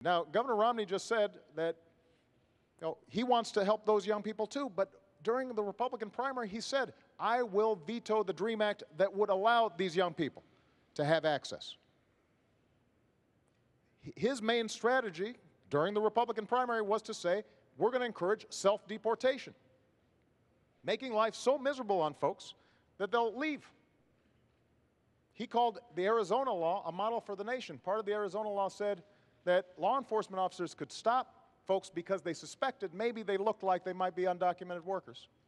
Now, Governor Romney just said that he wants to help those young people too, but during the Republican primary, he said, I will veto the DREAM Act that would allow these young people to have access. His main strategy during the Republican primary was to say, we're going to encourage self-deportation, making life so miserable on folks that they'll leave. He called the Arizona law a model for the nation. Part of the Arizona law said that law enforcement officers could stop folks because they suspected maybe they looked like they might be undocumented workers.